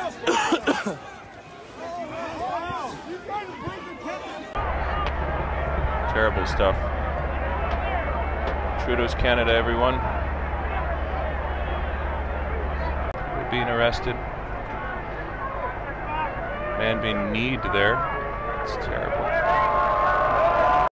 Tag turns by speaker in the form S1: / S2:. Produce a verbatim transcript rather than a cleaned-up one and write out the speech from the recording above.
S1: Terrible stuff. Trudeau's Canada, everyone. We're being arrested. Man being kneed there. It's terrible.